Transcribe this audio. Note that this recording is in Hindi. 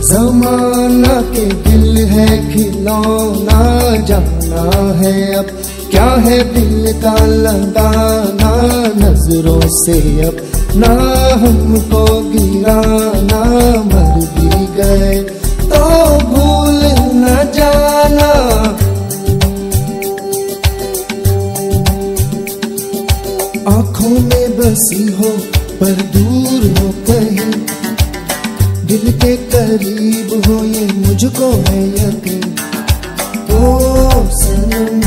जमाना के दिल है खिलौना, जाना है अब क्या है दिल का लगाना। नजरों से अब ना हमको गिराना, मर भी गए तो भूल न जाना। आँखों में बसी हो पर दूर हो कहीं, दिल के करीब हो ये मुझको है यकीन। ओ सनम